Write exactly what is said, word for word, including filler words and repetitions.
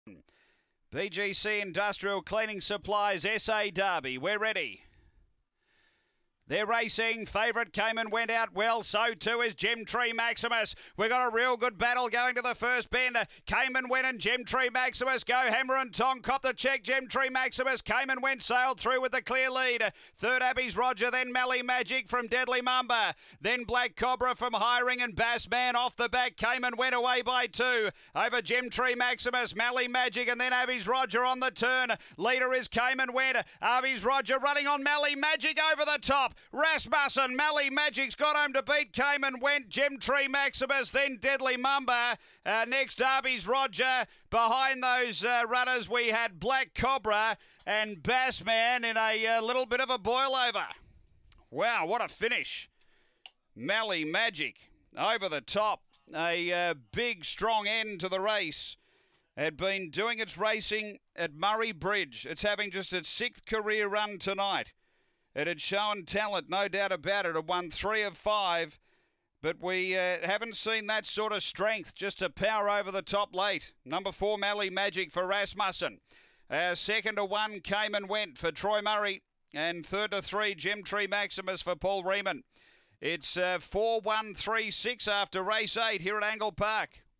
B G C Industrial Cleaning Supplies S A Derby. We're ready. They're racing. Favourite came and went out well. So too is Gem Tree Maximus. We've got a real good battle going to the first bend. Came and went and Gem Tree Maximus go. Hammer and Tong cop the check. Gem Tree Maximus came and went, sailed through with the clear lead. Third Abby's Roger, then Mally Magic from Deadly Mamba. Then Black Cobra from Hiring and Bassman off the back. Came and went away by two. Over Gem Tree Maximus, Mally Magic, and then Abby's Roger on the turn. Leader is Came and Went. Abby's Roger running on Mally Magic over the top. Rasmussen, Mally Magic's got home to beat. Came and Went, Gem Tree Maximus, then Deadly Mamba. Uh, next, Darby's Roger. Behind those uh, runners, we had Black Cobra and Bassman in a uh, little bit of a boil over. Wow, what a finish. Mally Magic over the top. A uh, big, strong end to the race. Had been doing its racing at Murray Bridge. It's having just its sixth career run tonight. It had shown talent, no doubt about it. It won three of five, but we uh, haven't seen that sort of strength just to power over the top late. Number four, Mally Magic for Rasmussen. Uh, second to one, Came and Went for Troy Murray. And third to three, Gem Tree Maximus for Paul Riemann. It's uh, four one three six after race eight here at Angle Park.